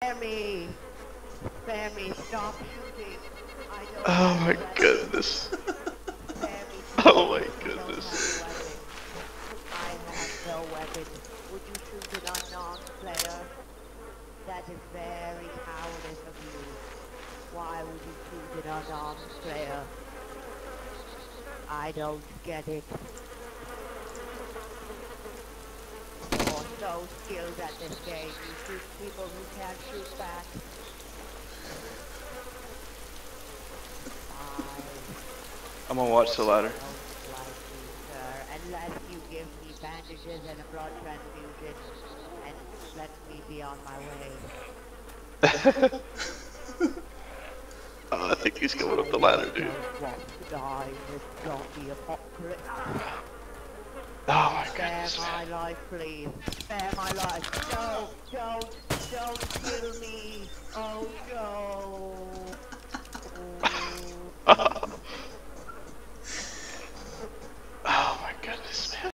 me! Spare me! Stop shooting! I don't Oh have a my weapon. goodness. Spare me, Oh my please. I don't have a goodness. weapon. I have no weapon. Would you shoot an unarmed player? That is very cowardice of you. Why would you shoot an unarmed player? I don't get it. You're so skilled at this game. You shoot people who can't shoot back. I'm gonna watch the ladder. I don't like you, sir, unless you give me bandages and a blood transfusion and let me be on my way. I think he's going up the ladder, dude. I don't want to die in this zombie apocalypse. Oh my Spare goodness. my life, please. Spare my life. No, don't kill me. Oh no. Oh.